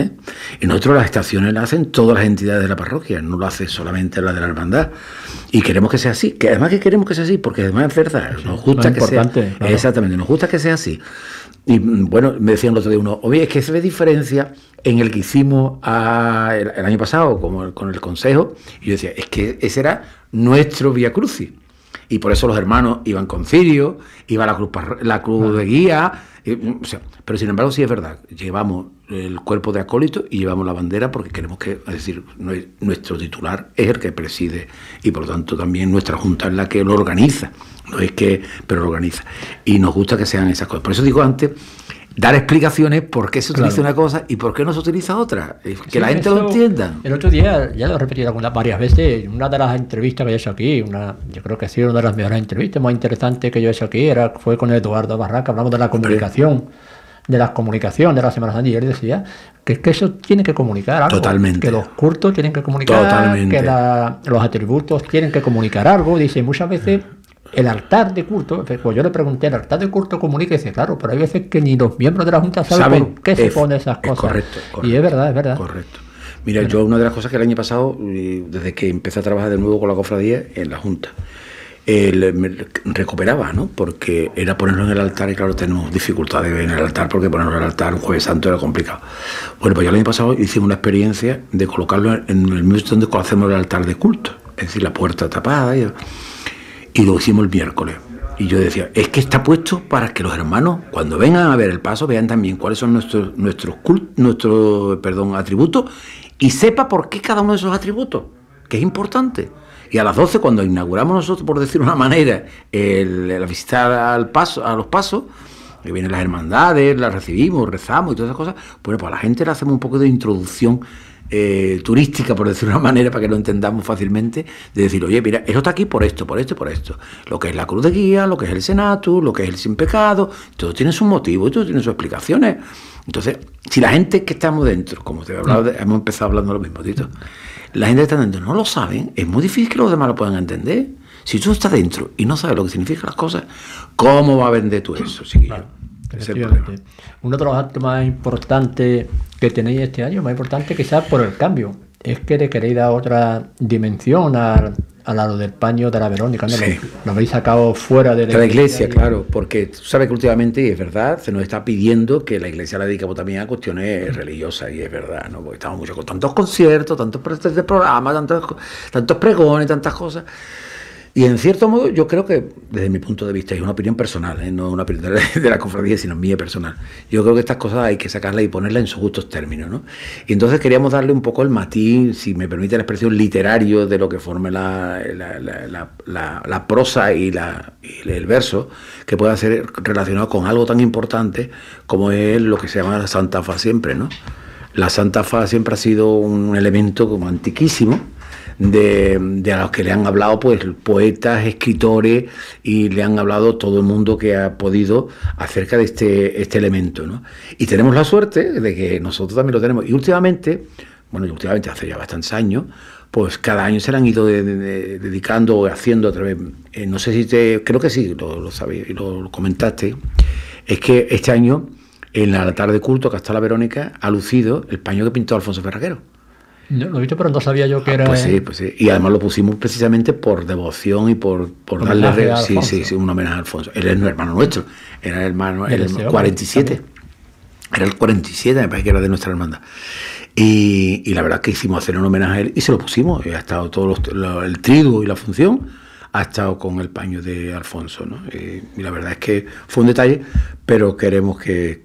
Y nosotros las estaciones las hacen todas las entidades de la parroquia, no lo hace solamente la de la hermandad, y queremos que sea así, que además que queremos que sea así porque además es verdad, nos gusta que sea, claro. Exactamente, nos gusta que sea así. Y bueno, me decían el otro día uno, oye, es que se ve diferencia en el que hicimos el año pasado con el consejo, y yo decía, es que ese era nuestro Vía Crucis, y por eso los hermanos iban con cirio, iba la cruz de guía, pero sin embargo sí es verdad, llevamos el cuerpo de acólito y llevamos la bandera porque queremos que, es decir, nuestro titular es el que preside y por lo tanto también nuestra junta es la que lo organiza, pero lo organiza, y nos gusta que sean esas cosas. Por eso digo antes, dar explicaciones por qué se utiliza una cosa y por qué no se utiliza otra, que la gente lo entienda. El otro día, ya lo he repetido varias veces, una de las entrevistas que he hecho aquí, yo creo que ha sido una de las mejores entrevistas más interesantes que yo he hecho aquí, fue con Eduardo Barraca, hablamos de la comunicación, de las comunicaciones de la Semana Santa, y él decía que eso tiene que comunicar algo. Totalmente. Que los cultos tienen que comunicar, totalmente. Que los atributos tienen que comunicar algo, dice, muchas veces el altar de culto, pues yo le pregunté, ¿el altar de culto comunica? Y dice, claro, pero hay veces que ni los miembros de la Junta saben por qué se ponen esas cosas. Correcto. Y es verdad. Correcto. Mira, yo una de las cosas que el año pasado, desde que empecé a trabajar de nuevo con la cofradía en la Junta, me recuperaba, ¿no? Porque era ponerlo en el altar y claro, tenemos dificultades en el altar porque ponerlo en el altar un Jueves Santo era complicado. Bueno, pues yo el año pasado hicimos una experiencia de colocarlo en el mismo sitio donde hacemos el altar de culto, es decir, la puerta tapada y lo hicimos el miércoles. Y yo decía, es que está puesto para que los hermanos, cuando vengan a ver el paso, vean también cuáles son nuestros atributos y sepa por qué cada uno de esos atributos, que es importante. Y a las 12, cuando inauguramos nosotros, por decir una manera, la visita a los pasos, que vienen las hermandades, las recibimos, rezamos y todas esas cosas, pues a la gente le hacemos un poco de introducción turística, por decir una manera, para que lo entendamos fácilmente, de decir, oye, mira, eso está aquí por esto, por esto y por esto. Lo que es la cruz de guía, lo que es el senatus, lo que es el sin pecado, todo tiene sus motivos y todo tiene sus explicaciones. Entonces, si la gente que estamos dentro, como te he hablado, hemos empezado hablando lo mismo, Tito, la gente que está dentro no lo saben, es muy difícil que los demás lo puedan entender. Si tú estás dentro y no sabes lo que significan las cosas, ¿cómo va a vender tú eso, chiquillo? Claro, efectivamente. Uno de los actos más importantes que tenéis este año, más importante quizás por el cambio, es que le queréis dar otra dimensión a lo del paño de la Verónica, ¿no? Sí. Lo habéis sacado fuera de la iglesia, claro, porque tú sabes que últimamente, y es verdad, se nos está pidiendo que la iglesia la dediquemos también a cuestiones religiosas, y es verdad, ¿no? Porque estamos mucho con tantos conciertos, tantos programas, tantos pregones, tantas cosas. Y en cierto modo, yo creo que, desde mi punto de vista, es una opinión personal, no una opinión de la cofradía, sino mía personal. Yo creo que estas cosas hay que sacarlas y ponerlas en sus justos términos, ¿no? Y entonces queríamos darle un poco el matiz, si me permite la expresión, literario de lo que forme la prosa y el verso, que pueda ser relacionado con algo tan importante como es lo que se llama la Santa Fa siempre, ¿no? La Santa Fa siempre ha sido un elemento como antiquísimo, de a los que le han hablado pues poetas, escritores, y le han hablado todo el mundo que ha podido acerca de este elemento, ¿no? Y tenemos la suerte de que nosotros también lo tenemos. Y últimamente, hace ya bastantes años, pues cada año se le han ido dedicando o haciendo otra vez. No sé si creo que sí, lo sabéis y lo comentaste. Es que este año, en la tarde de culto que hasta la Verónica, ha lucido el paño que pintó Alfonso Ferraguero. No, lo he visto, pero no sabía yo que era... Pues sí. Y además lo pusimos precisamente por devoción y por darle... Sí, un homenaje a Alfonso. Él es un hermano nuestro. Era el hermano... Era el 47. También. Era el 47, me parece que era de nuestra hermandad. Y la verdad que hicimos hacer un homenaje a él y se lo pusimos. Y ha estado todo el triduo y la función ha estado con el paño de Alfonso, ¿no? Y la verdad es que fue un detalle, pero queríamos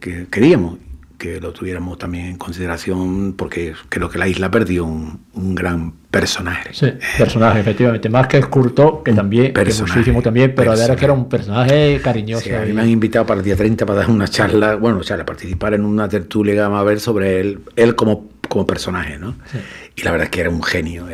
que lo tuviéramos también en consideración, porque creo que la isla perdió un gran personaje. Sí, personaje, efectivamente, más que escultor, que también, que muchísimo también, pero de verdad que era un personaje cariñoso. Sí, a mí me han invitado para el día 30 para dar una charla, participar en una tertulia que vamos a ver sobre él como personaje, ¿no? Sí. Y la verdad es que era un genio,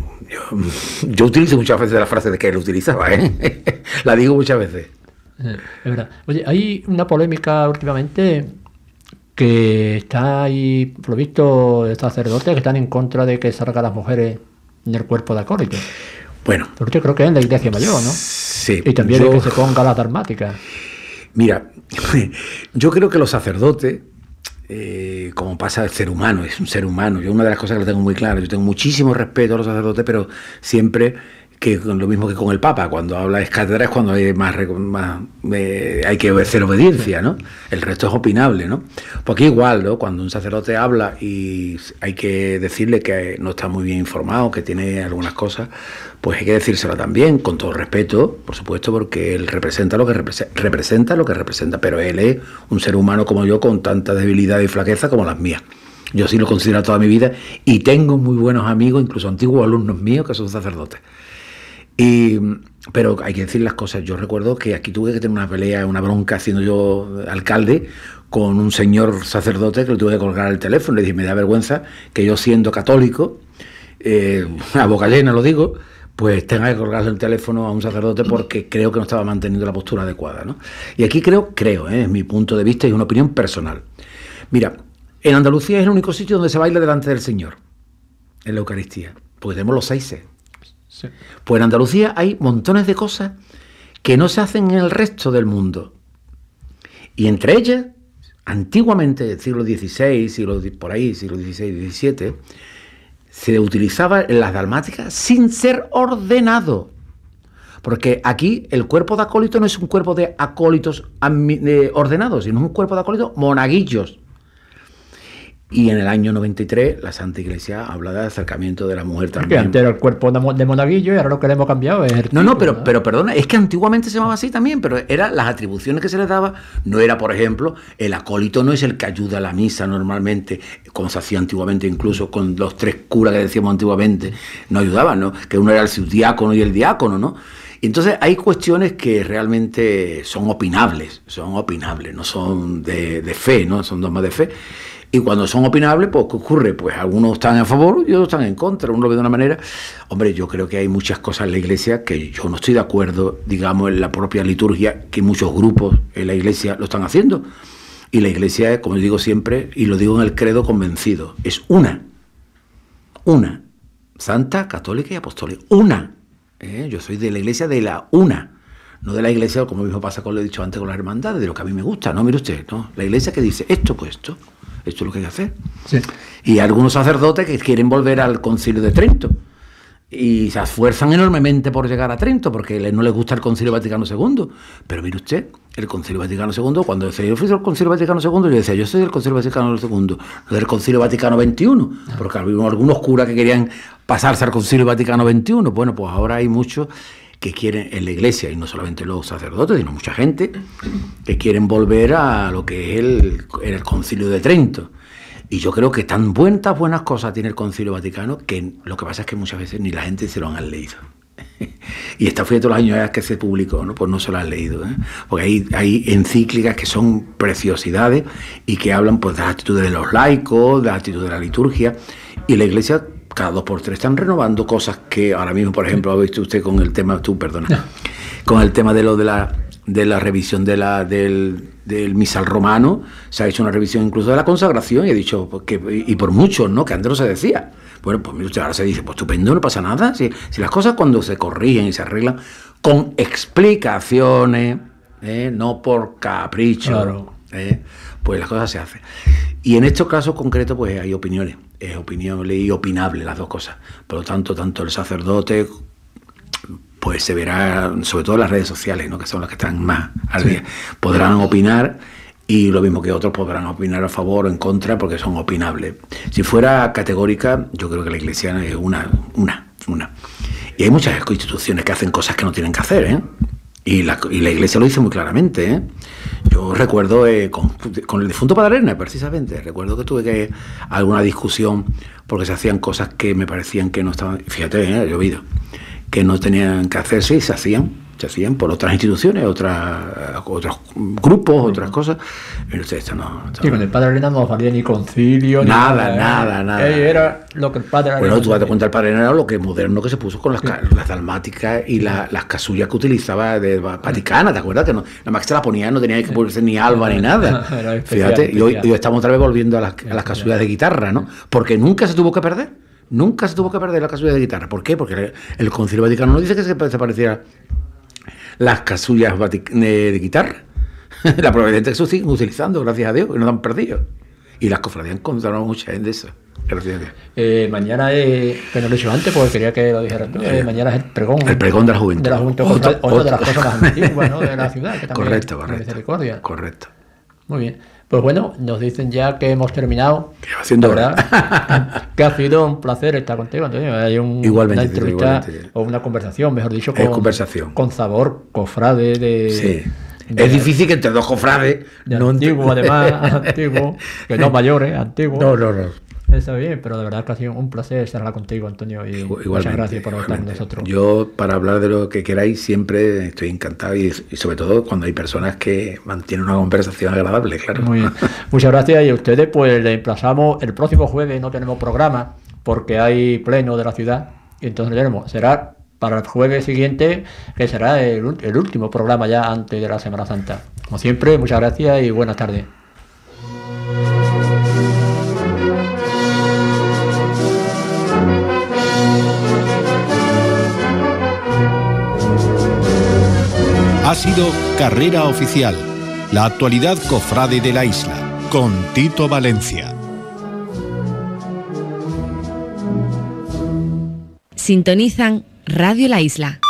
yo utilizo muchas veces la frase de que él utilizaba, la digo muchas veces. Es verdad. Oye, hay una polémica últimamente que está ahí, por lo visto, sacerdotes que están en contra de que salgan las mujeres en el cuerpo de acólito. Bueno. Porque creo que es en la iglesia mayor, ¿no? Sí. Y también de que se ponga la dalmática. Mira, yo creo que los sacerdotes, como pasa el ser humano, es un ser humano. Yo una de las cosas que lo tengo muy claro, yo tengo muchísimo respeto a los sacerdotes, pero siempre... que lo mismo que con el Papa, cuando habla de cátedra es cuando hay hay que hacer obediencia, ¿no? El resto es opinable, ¿no? Porque igual, ¿no? Cuando un sacerdote habla y hay que decirle que no está muy bien informado, que tiene algunas cosas, pues hay que decírselo también, con todo respeto, por supuesto, porque él representa lo que representa, pero él es un ser humano como yo, con tanta debilidad y flaqueza como las mías. Yo sí lo considero toda mi vida y tengo muy buenos amigos, incluso antiguos alumnos míos que son sacerdotes. Pero hay que decir las cosas. Yo recuerdo que aquí tuve que tener una pelea, una bronca, siendo yo alcalde, con un señor sacerdote que le tuve que colgar el teléfono. Le dije, me da vergüenza que yo, siendo católico, a boca llena lo digo, pues tenga que colgarle el teléfono a un sacerdote porque creo que no estaba manteniendo la postura adecuada, ¿no? Y aquí creo, es mi punto de vista y es una opinión personal. Mira, en Andalucía es el único sitio donde se baila delante del Señor, en la Eucaristía, porque tenemos los 6. Sí. Pues en Andalucía hay montones de cosas que no se hacen en el resto del mundo. Y entre ellas, antiguamente, siglo XVI, siglo XVI, XVII, se utilizaba las dalmáticas sin ser ordenado. Porque aquí el cuerpo de acólito no es un cuerpo de acólitos ordenados, sino un cuerpo de acólitos monaguillos. Y en el año 93 la Santa Iglesia habla del acercamiento de la mujer también. Que antes era el cuerpo de monaguillo y ahora lo que le hemos cambiado es el No, pero perdona, es que antiguamente se llamaba así también, pero eran las atribuciones que se les daba, no era, por ejemplo, el acólito no es el que ayuda a la misa normalmente, como se hacía antiguamente, incluso con los 3 curas que decíamos antiguamente, no ayudaban, ¿no? Que uno era el subdiácono y el diácono, ¿no? Y entonces hay cuestiones que realmente son opinables, no son de fe, ¿no? Son dogmas de fe. Y cuando son opinables, pues ¿qué ocurre? Pues algunos están a favor y otros están en contra. Uno lo ve de una manera. Hombre, yo creo que hay muchas cosas en la Iglesia que yo no estoy de acuerdo, digamos, en la propia liturgia, que muchos grupos en la Iglesia lo están haciendo. Y la Iglesia, como yo digo siempre, y lo digo en el credo convencido, es una, santa, católica y apostólica, una. Yo soy de la Iglesia de la una. No de la Iglesia, como mismo pasa con lo he dicho antes con las hermandades, de lo que a mí me gusta, ¿no? Mire usted, ¿no? La Iglesia que dice esto, pues esto es lo que hay que hacer. Sí. Y algunos sacerdotes que quieren volver al Concilio de Trento y se esfuerzan enormemente por llegar a Trento porque no les gusta el Concilio Vaticano II. Pero mire usted, el Concilio Vaticano II, cuando se ofreció el Concilio Vaticano II, yo decía, yo soy del Concilio Vaticano II, no del Concilio Vaticano XXI, porque había algunos curas que querían pasarse al Concilio Vaticano XXI. Bueno, pues ahora hay muchos que quieren en la Iglesia, y no solamente los sacerdotes, sino mucha gente, que quieren volver a lo que es el Concilio de Trento. Y yo creo que tantas buenas cosas tiene el Concilio Vaticano que lo que pasa es que muchas veces ni la gente se lo han leído. Y esta fue de todos los años que se publicó, ¿no? Pues no se lo han leído, ¿eh? Porque hay encíclicas que son preciosidades y que hablan pues de las actitudes de los laicos, de las actitudes de la liturgia, y la Iglesia cada 2 por 3 están renovando cosas que ahora mismo, por ejemplo, ha visto usted con el tema, con el tema de lo de la revisión del misal romano, se ha hecho una revisión incluso de la consagración y he dicho, pues, y por muchos, ¿no? Que antes no se decía. Bueno, pues mire usted, ahora se dice, pues estupendo, no pasa nada. Si las cosas cuando se corrigen y se arreglan con explicaciones, no por capricho, claro. Pues las cosas se hacen. Y en estos casos concretos, pues hay opiniones. Es opinable y opinable las dos cosas. Por lo tanto, tanto el sacerdote, pues se verá, sobre todo en las redes sociales, ¿no? Que son las que están más al día, podrán opinar, y lo mismo que otros podrán opinar a favor o en contra, porque son opinables. Si fuera categórica, yo creo que la Iglesia es una. Y hay muchas instituciones que hacen cosas que no tienen que hacer, ¿eh? Y la Iglesia lo dice muy claramente, ¿eh? Yo recuerdo con el difunto Padre Arena, precisamente, recuerdo que tuve alguna discusión porque se hacían cosas que me parecían que no estaban, fíjate, he oído, que no tenían que hacerse y se hacían por otras instituciones, otros grupos, otras cosas. Pero esto no. Sí, con el Padre Arena no valía ni concilio, nada. Era lo que el Padre Arena. Bueno, tú das cuenta, el Padre Arena era lo que moderno que se puso con las dalmáticas y las casullas que utilizaba de Vaticana, ¿te acuerdas? Que no, nada más que se la ponía, no tenía que ponerse ni alba ni nada. Fíjate, y hoy estamos otra vez volviendo a las casullas de guitarra, ¿no? Porque nunca se tuvo que perder. Nunca se tuvo que perder la casulla de guitarra. ¿Por qué? Porque el Concilio Vaticano no dice que se pareciera las casullas de guitarra. La probabilidad es que se siguen utilizando, gracias a Dios, que no han perdido. Y las cofradías encontraron mucha gente de eso. Gracias a Dios. Mañana, que no lo he dicho antes, porque quería que lo dijeras tú. Mañana es el pregón. El pregón de la juventud. De la juventud, otra de las cosas más antiguas, ¿no? De la ciudad. Que también Correcto. Misericordia. Correcto. Muy bien. Pues bueno, nos dicen ya que hemos terminado. Haciendo ¿verdad? Que ha sido un placer estar contigo, Antonio. Hay una entrevista o una conversación, mejor dicho, con sabor cofrade de... Sí. Es difícil que entre dos cofrades... Antiguo, además, antiguo, que no mayores, antiguo. No. Está bien, pero de verdad que ha sido un placer charlar contigo, Antonio, y muchas gracias por estar con nosotros. Yo, para hablar de lo que queráis, siempre estoy encantado, y sobre todo cuando hay personas que mantienen una conversación agradable, claro. Muy bien. Muchas gracias, y a ustedes pues le emplazamos. El próximo jueves no tenemos programa porque hay pleno de la ciudad, y entonces será para el jueves siguiente, que será el último programa ya antes de la Semana Santa. Como siempre, muchas gracias y buenas tardes. Ha sido Carrera Oficial, la actualidad cofrade de la isla, con Tito Valencia. Sintonizan Radio La Isla.